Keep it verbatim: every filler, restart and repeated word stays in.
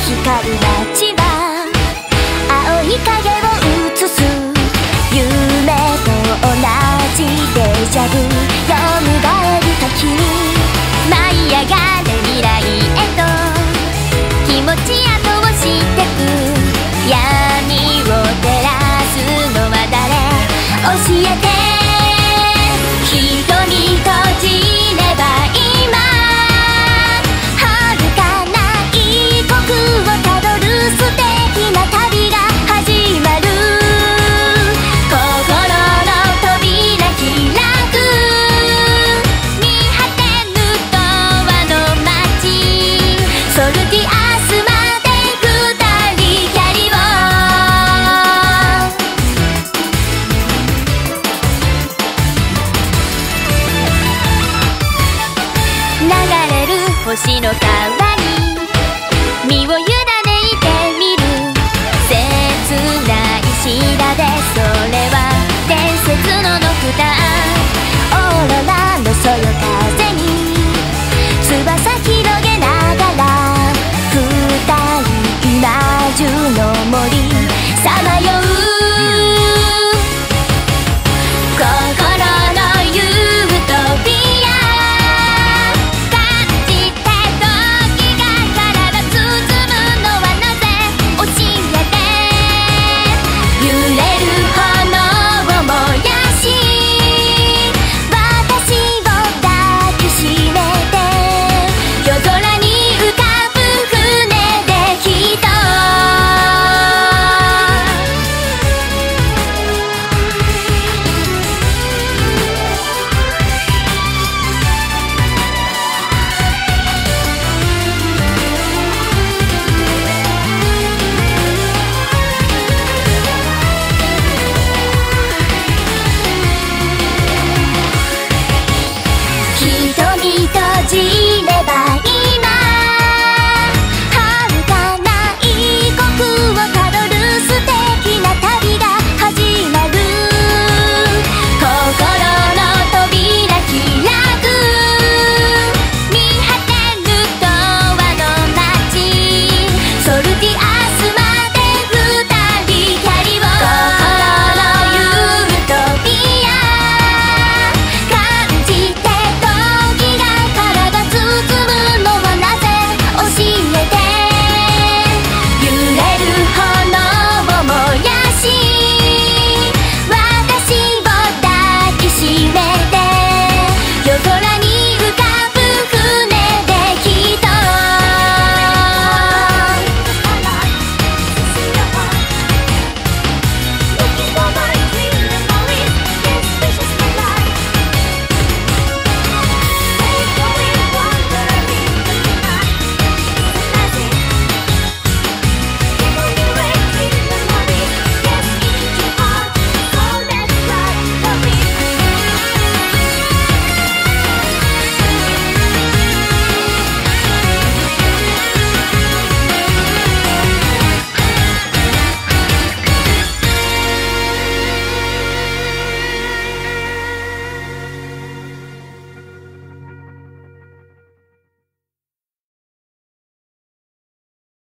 光る街は青い影を映す夢と同じデジャブ蘇る時に舞い上がれ未来へと気持ち後押してく闇を照らすのは誰教えて瞳閉じれば今遥かな異国をたどる素敵な旅が始まる心の扉開く見果てぬ永遠の街ソルティアスまで二人キャリを流れる星の川に身を委ねてみる切ない調べそう